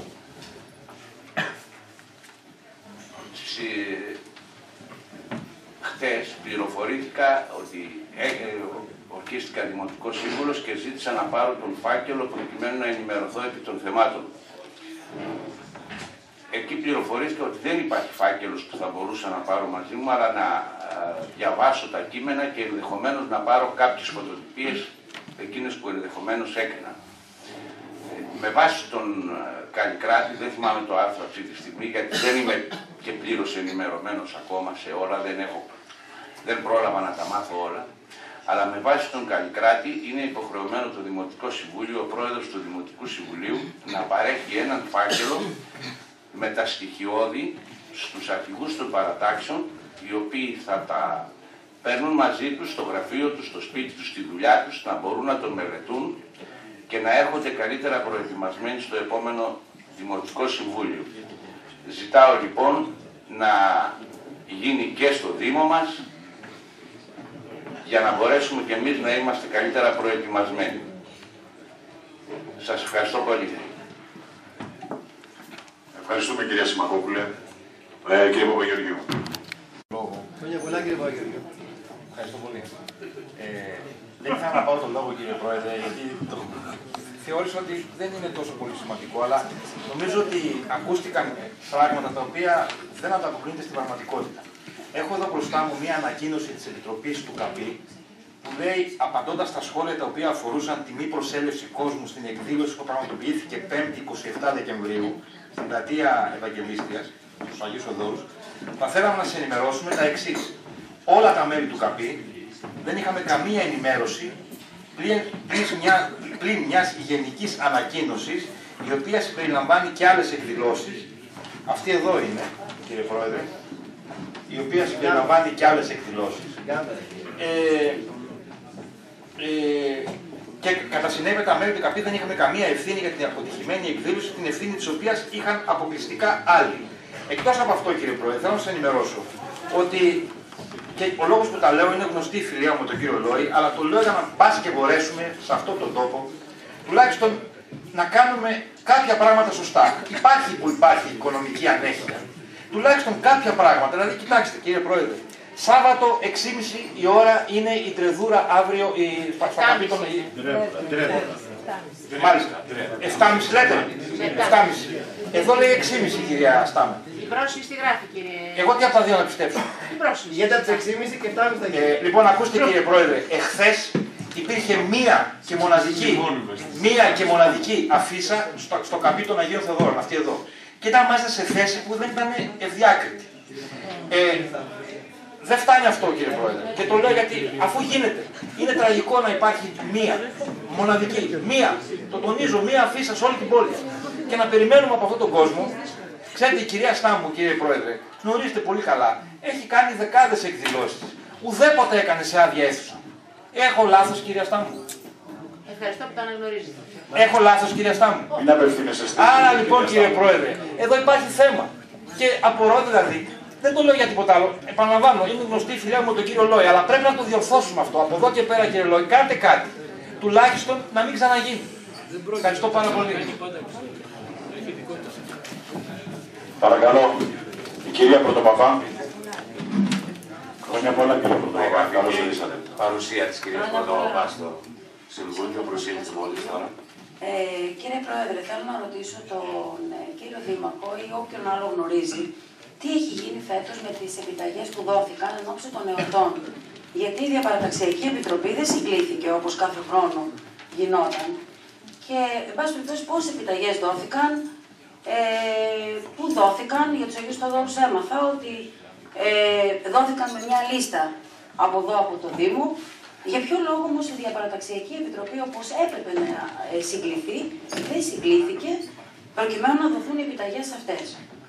Χτες πληροφορήθηκα ότι ορκίστηκα δημοτικός σύμβουλος και ζήτησα να πάρω τον φάκελο προκειμένου να ενημερωθώ επί των θεμάτων. Εκεί πληροφορήθηκα ότι δεν υπάρχει φάκελος που θα μπορούσα να πάρω μαζί μου, αλλά να διαβάσω τα κείμενα και ενδεχομένως να πάρω κάποιες φωτοτυπίες, εκείνες που ενδεχομένως έκανα. με βάση τον Καλλικράτη, δεν θυμάμαι το άρθρο αυτή τη στιγμή, γιατί δεν είμαι και πλήρως ενημερωμένος ακόμα σε όλα, δεν πρόλαβα να τα μάθω όλα. Αλλά με βάση τον Καλλικράτη είναι υποχρεωμένο το Δημοτικό Συμβούλιο, ο πρόεδρος του Δημοτικού Συμβουλίου, να παρέχει έναν φάκελο με τα στοιχειώδη στους αρχηγούς των παρατάξεων, οι οποίοι θα τα παίρνουν μαζί τους στο γραφείο τους, στο σπίτι τους, στη δουλειά τους, να μπορούν να τον μελετούν και να έρχονται καλύτερα προετοιμασμένοι στο επόμενο Δημοτικό Συμβούλιο. Ζητάω λοιπόν να γίνει και στο Δήμο μας, για να μπορέσουμε και εμείς να είμαστε καλύτερα προετοιμασμένοι. Σας ευχαριστώ πολύ. Ευχαριστούμε κυρία Συμμαχόπουλε. Κύριε Παπαγεωργίου. Χρόνια πολλά κύριε Παπαγεωργίου. Ευχαριστώ πολύ. Δεν ήθελα να πάρω τον λόγο κύριε Πρόεδρε, γιατί θεώρησα ότι δεν είναι τόσο πολύ σημαντικό, αλλά νομίζω ότι ακούστηκαν πράγματα τα οποία δεν ανταποκρίνονται στην πραγματικότητα. Έχω εδώ μπροστά μου μία ανακοίνωση της Επιτροπής του ΚΑΠΗ που λέει, απαντώντας στα σχόλια τα οποία αφορούσαν τη μη προσέλευση κόσμου στην εκδήλωση που πραγματοποιήθηκε 5η 27 Δεκεμβρίου στην πλατεία Ευαγγελίστριας, στους Αγίους Οδόρους, θα θέλαμε να σας ενημερώσουμε τα εξής. Όλα τα μέλη του ΚΑΠΗ δεν είχαμε καμία ενημέρωση πλην μιας γενικής ανακοίνωσης, η οποία συμπεριλαμβάνει και άλλες εκδηλώσεις. Αυτή εδώ είναι, κύριε Πρόεδρε, η οποία συμπεριλαμβάνει και άλλες εκδηλώσεις. Και κατά συνέπεια τα μέλη του ΚΑΠΗ δεν είχαμε καμία ευθύνη για την αποτυχημένη εκδήλωση, την ευθύνη της οποίας είχαν αποκλειστικά άλλοι. Εκτός από αυτό, κύριε Πρόεδρε, θέλω να σας ενημερώσω ότι, και ο λόγος που τα λέω είναι γνωστή η φιλία μου με τον κύριο Λόη, αλλά το λέω για να πας και μπορέσουμε σε αυτόν τον τόπο τουλάχιστον να κάνουμε κάποια πράγματα σωστά. Υπάρχει που υπάρχει οικονομική ανέχεια. Τουλάχιστον κάποια πράγματα. Δηλαδή, κοιτάξτε κύριε Πρόεδρε, Σάββατο 6.30 η ώρα είναι η τρεδούρα αύριο στα καπίτωνα. Μάλιστα. 7.30 λέτε. 7.30. Εδώ λέει 6.30 κυρία Στάμα. Η πρόσφυγη στη γράφη κύριε. Εγώ τι από τα δύο να πιστέψω. Η πρόσφυγη. Γιατί από τις 6.30 και 7.30 θα γίνει. Λοιπόν, ακούστε κύριε Πρόεδρε, εχθές υπήρχε μία και μοναδική αφίσα στο καπί των Αγίων Θεοδόρων, αυτή εδώ. Και ήταν μάλιστα σε θέση που δεν ήταν ευδιάκριτη. Δεν φτάνει αυτό κύριε Πρόεδρε. Και το λέω γιατί αφού γίνεται, είναι τραγικό να υπάρχει μία μοναδική, το τονίζω, μία αφίσα σε όλη την πόλη. Και να περιμένουμε από αυτόν τον κόσμο. Ξέρετε, η κυρία Στάμου, κύριε Πρόεδρε, γνωρίζετε πολύ καλά, έχει κάνει δεκάδες εκδηλώσεις. Ουδέποτε έκανε σε άδεια αίθουσα. Έχω λάθος, κυρία Στάμου? Ευχαριστώ που το αναγνωρίζετε. Έχω λάθος, κυρία Στάμου? Μην απευθύνεσαι στην. Άρα λοιπόν, κύριε Πρόεδρε, εδώ υπάρχει θέμα. Και απορώ δηλαδή, δεν το λέω για τίποτα άλλο. Επαναλαμβάνω, είναι γνωστή η φιλία μου με τον κύριο Λόη, αλλά πρέπει να το διορθώσουμε αυτό. Από εδώ και πέρα, κύριε Λόη, κάντε κάτι. Τουλάχιστον να μην ξαναγίνει. Ευχαριστώ πάρα πολύ. Παρακαλώ, η κυρία Πρωτοπαπά. Χρόνια πολλά κύριε Πρωτοπαπά. Καλώς ήρθατε. Παρουσία της κυρίας Πρωτοπαπά στο Συμβούλιο, προσήλθε μόλις τώρα. Κύριε Πρόεδρε, θέλω να ρωτήσω τον κύριο Δήμαρχο ή όποιον άλλο γνωρίζει τι έχει γίνει φέτος με τις επιταγές που δόθηκαν εν ώψη των εορτών. Γιατί η Διαπαραταξιακή Επιτροπή δεν συγκλήθηκε όπως κάθε χρόνο γινόταν. Και, εν πάση περιπτώσει, πόσες επιταγές δόθηκαν, πού δόθηκαν, για τους Αγίους Θεοδόρους έμαθα ότι δόθηκαν με μια λίστα από εδώ από το Δήμο. Για ποιο λόγο όμως η Διαπαραταξιακή Επιτροπή, όπως έπρεπε να συγκληθεί, δεν συγκλήθηκε προκειμένου να δοθούν οι επιταγές αυτές.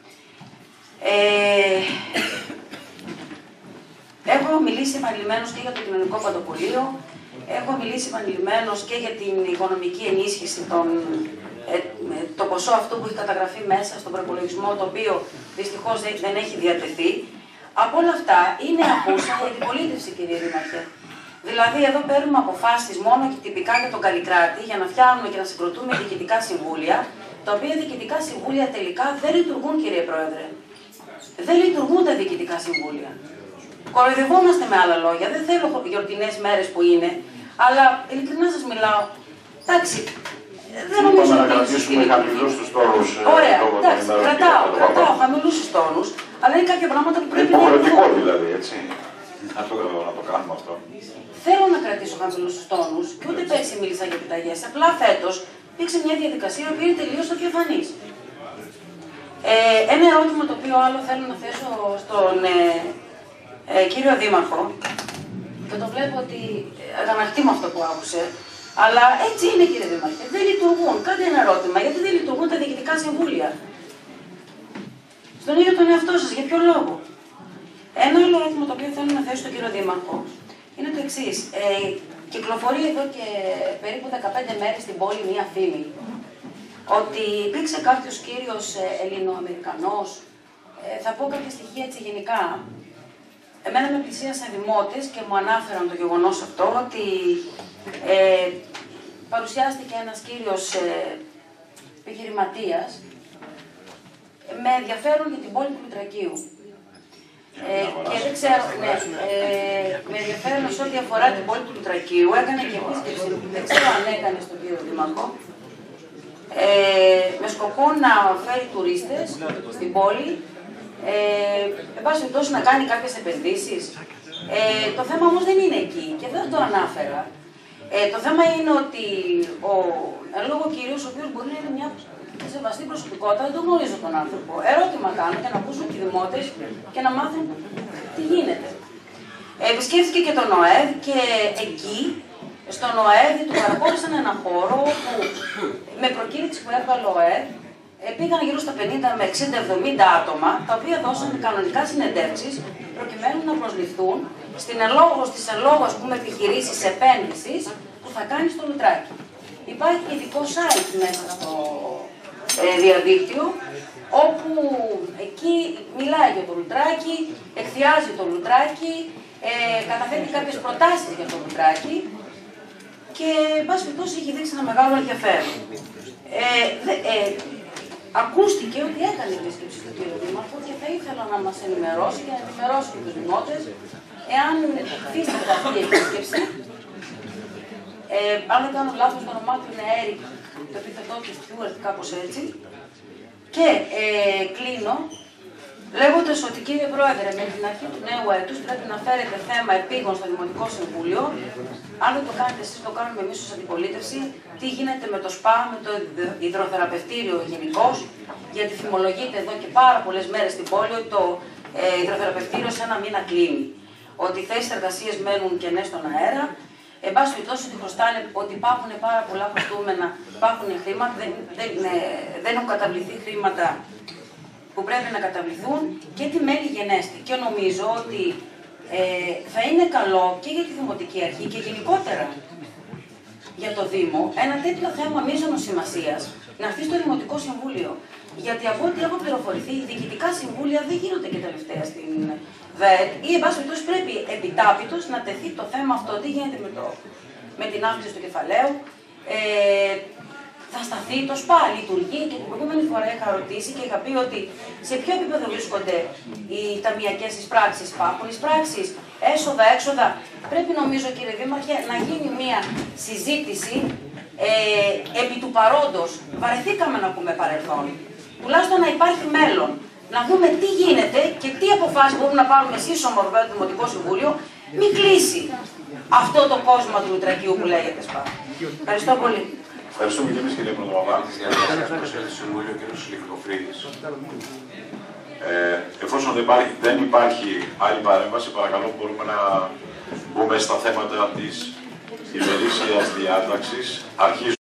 Έχω μιλήσει επανειλημμένως και για το κοινωνικό παντοπολείο, έχω μιλήσει επανειλημμένως και για την οικονομική ενίσχυση, το ποσό αυτό που έχει καταγραφεί μέσα στον προπολογισμό, το οποίο δυστυχώς δεν έχει διατεθεί. Από όλα αυτά είναι απούσα η αντιπολίτευση, κύριε Δήμαρχε. Δηλαδή, εδώ παίρνουμε αποφάσεις μόνο και τυπικά για τον Καλλικράτη για να φτιάχνουμε και να συγκροτούμε διοικητικά συμβούλια, τα οποία διοικητικά συμβούλια τελικά δεν λειτουργούν, κύριε Πρόεδρε. Δεν λειτουργούν τα διοικητικά συμβούλια. Κοροϊδευόμαστε με άλλα λόγια. Δεν θέλω γιορτινές μέρες που είναι, αλλά ειλικρινά σας μιλάω. Εντάξει, δεν νομίζω ότι. Να κρατήσουμε χαμηλούς τους τόνους. Ωραία, εντάξει, κρατάω χαμηλούς τους τόνους, αλλά είναι κάποια πράγματα που πρέπει να. Υποχρεωτικό δηλαδή, έτσι. Να το κάνουμε αυτό. Θέλω να κρατήσω χαμηλούς τους τόνους και ούτε πέρσι μίλησα για επιταγές. Απλά φέτος υπήρξε μια διαδικασία που είναι τελείως αδιαφανής. Ένα ερώτημα το οποίο άλλο θέλω να θέσω στον κύριο Δήμαρχο, και το βλέπω ότι αγανακτεί με αυτό που άκουσε, αλλά έτσι είναι, κύριε Δήμαρχε. Δεν λειτουργούν. Κάντε ένα ερώτημα, γιατί δεν λειτουργούν τα διοικητικά συμβούλια. Στον ίδιο τον εαυτό σας, για ποιο λόγο? Ένα άλλο ερώτημα το οποίο θέλω να θέσω στον κύριο Δήμαρχο είναι το εξής. Κυκλοφορεί εδώ και περίπου 15 μέρες στην πόλη μία φήμη ότι υπήρξε κάποιος κύριος Ελληνοαμερικανός, θα πω κάποια στοιχεία έτσι γενικά. Εμένα με πλησίασαν δημότες και μου ανάφεραν το γεγονός αυτό ότι παρουσιάστηκε ένας κύριος επιχειρηματίας με ενδιαφέρον για την πόλη του Λουτρακίου. Και δεν ξέρω, ναι, με ενδιαφέρον σε ό,τι αφορά την πόλη του Λουτρακίου, έκανε και επίσκεψη, δεν ξέρω αν έκανε στον κύριο Δήμαρχο, με σκοπό να φέρει τουρίστες στην πόλη, εν πάση περιπτώσει να κάνει κάποιες επενδύσεις. Το θέμα όμως δεν είναι εκεί και δεν το ανάφερα. Το θέμα είναι ότι εν λόγω κυρίως, ο οποίος μπορεί να είναι μια σεβαστή προσωπικότητα, δεν τον γνωρίζω τον άνθρωπο. Ερώτημα κάνω και να ακούσουν και οι δημότες και να μάθουν τι γίνεται. Επισκέφθηκε και τον ΟΕΔ και εκεί, στον ΟΕΔ, του παραχώρησαν ένα χώρο που με προκήρυξη που έβγαλε ο ΟΕΔ, πήγαν γύρω στα 50 με 60-70 άτομα, τα οποία δώσαν κανονικά συνεντεύξεις προκειμένου να προσληφθούν στις εν λόγω επιχειρήσεις επένδυσης που θα κάνει στο Λουτράκι. Υπάρχει ειδικό site μέσα στο διαδίκτυο, όπου εκεί μιλάει για το Λουτράκι, εκθιάζει το Λουτράκι, καταθέτει κάποιες προτάσεις για το Λουτράκι και εν πάση περιπτώσει έχει δείξει ένα μεγάλο ενδιαφέρον. Ακούστηκε ότι έκανε επίσκεψη του κ. Δήμαρχου και θα ήθελα να μας ενημερώσει και να ενημερώσει και τους δημότες εάν υφίσταται αυτή η επίσκεψη. Αν δεν κάνω λάθος, το όνομά του είναι Έρικ, το επίθετό του Στιούαρτ, κάπως έτσι. Και κλείνω λέγοντας ότι, κύριε Πρόεδρε, με την αρχή του νέου έτους πρέπει να φέρετε θέμα επίγον στο Δημοτικό Συμβούλιο. Αν δεν το κάνετε εσείς, το κάνουμε εμείς ως αντιπολίτευση. Τι γίνεται με το ΣΠΑ, με το υδροθεραπευτήριο γενικώς, γιατί φημολογείται εδώ και πάρα πολλές μέρες στην πόλη ότι το υδροθεραπευτήριο σε ένα μήνα κλείνει. Ότι οι θέσεις εργασίας μένουν κενές στον αέρα. Εν πάση περιπτώσει, ότι χρωστάνε, ότι υπάρχουν πάρα πολλά χρωστούμενα, υπάρχουν χρήματα, δεν έχουν καταβληθεί χρήματα που πρέπει να καταβληθούν και τι μέλη γενέστε. Και νομίζω ότι θα είναι καλό και για τη Δημοτική Αρχή και γενικότερα για το Δήμο ένα τέτοιο θέμα μείζωνος σημασίας να έρθει στο Δημοτικό Συμβούλιο. Γιατί από ό,τι έχω πληροφορηθεί, οι διοικητικά συμβούλια δεν γίνονται και τελευταία στην ΔΕΕΤ ή εν πάση περιπτώσει πρέπει επιτάπητος να τεθεί το θέμα αυτό. Τι γίνεται με την αύξηση του κεφαλαίου, θα σταθεί το ΣΠΑ, λειτουργεί και την προηγούμενη φορά είχα ρωτήσει και είχα πει ότι σε ποιο επίπεδο βρίσκονται οι ταμιακές εισπράξεις. Υπάρχουν εισπράξεις, έσοδα, έξοδα. Πρέπει νομίζω, κύριε Δήμαρχε, να γίνει μια συζήτηση επί του παρόντος. Βαρεθήκαμε να πούμε παρελθόν. Τουλάχιστον να υπάρχει μέλλον. Να δούμε τι γίνεται και τι αποφάσεις μπορούμε να πάρουμε σύσσωμο εδώ το Δημοτικό Συμβούλιο. Μην κλείσει αυτό το κόσμο του Λουτρακίου που λέγεται ΣΠΑ. Ευχαριστώ πολύ. Ευχαριστούμε και εμείς, κύριε Πρωτοβουλία. Εφόσον δεν υπάρχει άλλη παρέμβαση, παρακαλώ μπορούμε να μπούμε στα θέματα της ημερήσιας διάταξης. Αρχίζουμε.